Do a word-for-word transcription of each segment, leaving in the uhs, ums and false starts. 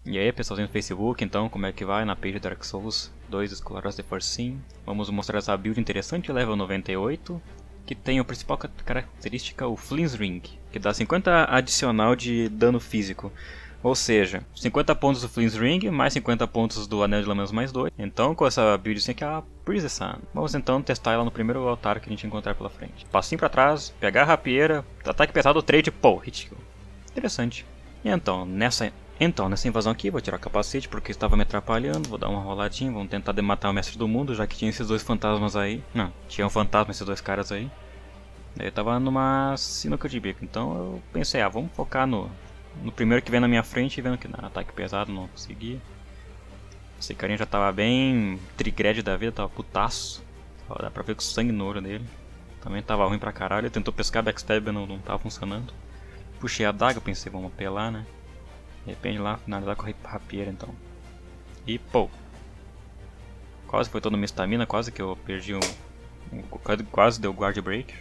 E aí pessoalzinho do Facebook, então como é que vai na page Dark Souls dois Scholars of the Forcing? Vamos mostrar essa build interessante, level noventa e oito, que tem a principal característica, o Flin's Ring, que dá cinquenta adicional de dano físico. Ou seja, cinquenta pontos do Flin's Ring, mais cinquenta pontos do Anel de Lâminas mais dois. Então com essa build aqui é a Priestess Sun. Vamos então testar ela no primeiro altar que a gente encontrar pela frente. Passinho pra trás, pegar a rapieira, ataque pesado, trade, pô, hit kill. Interessante. E então, nessa... Então, nessa invasão aqui, vou tirar o capacete porque estava me atrapalhando, vou dar uma roladinha, vamos tentar matar o Mestre do Mundo, já que tinha esses dois fantasmas aí. Não, tinha um fantasma esses dois caras aí. Daí eu tava numa sinuca de bico, então eu pensei, ah, vamos focar no, no primeiro que vem na minha frente e vendo que não, ataque pesado, não consegui. Esse carinha já tava bem trigred da vida, tava putaço. Ó, dá pra ver com o sangue no olho dele. Também tava ruim pra caralho, ele tentou pescar backstab e não, não tava funcionando. Puxei a daga, pensei, vamos apelar, né? De repente lá, finalizar com a rapieira então. E pô. Quase foi toda minha estamina, quase que eu perdi um, um. Quase deu guard break.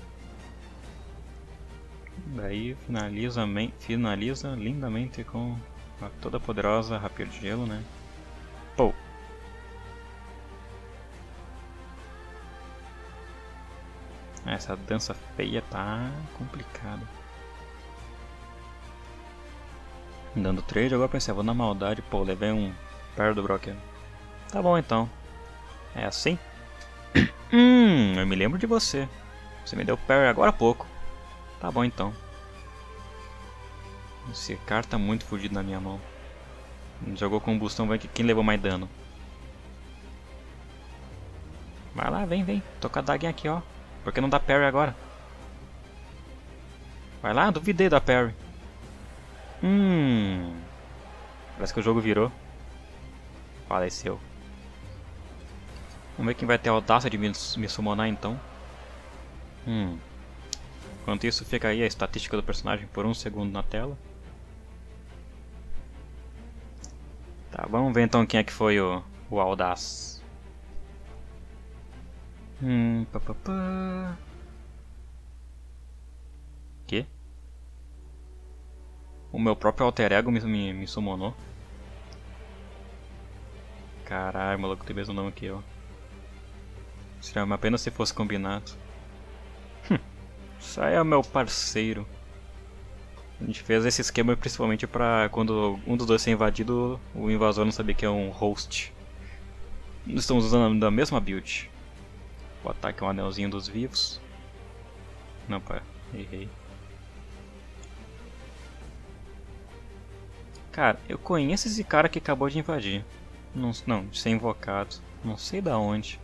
Daí finaliza, finaliza lindamente com a toda poderosa rapieira de gelo, né? Pô. Essa dança feia tá complicada. Dando trade, agora pensei, vou na maldade, pô, levei um par do Brock. Tá bom então. É assim? Hum, eu me lembro de você. Você me deu parry agora há pouco. Tá bom então. Esse cara tá muito fudido na minha mão. Jogou combustão, vai que quem levou mais dano. Vai lá, vem, vem. Tô com a daguinha aqui, ó. Por que não dá parry agora? Vai lá, duvidei da parry. Hum. Parece que o jogo virou. Faleceu. Vamos ver quem vai ter a audácia de me, me summonar então. Hum. Enquanto isso, fica aí a estatística do personagem por um segundo na tela. Tá, vamos ver então quem é que foi o, o audaz. Hum, pá, pá, pá. Que? O meu próprio alter ego me, me, me summonou. Caralho, maluco, tem o mesmo nome que eu. Seria uma pena se fosse combinado. Hum, isso aí é meu parceiro. A gente fez esse esquema principalmente pra quando um dos dois ser invadido, o invasor não sabia que é um host. Estamos usando a mesma build. O ataque é um anelzinho dos vivos. Não, pá, errei. Cara, eu conheço esse cara que acabou de invadir. Não, não, de ser invocado. Não sei da onde.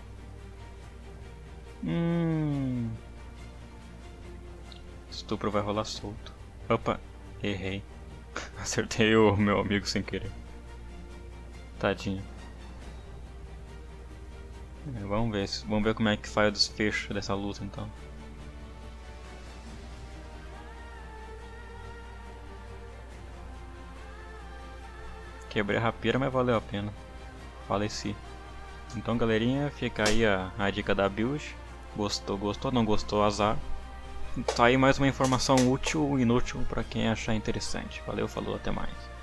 Hum. Estupro vai rolar solto. Opa, errei. Acertei o meu amigo sem querer. Tadinho. É, vamos ver, vamos ver como é que faz o desfecho dessa luta então. Quebrei a rapieira, mas valeu a pena. Faleci. Então galerinha, fica aí a, a dica da build. Gostou, gostou, não gostou, azar. Tá aí mais uma informação útil ou inútil para quem achar interessante. Valeu, falou, até mais.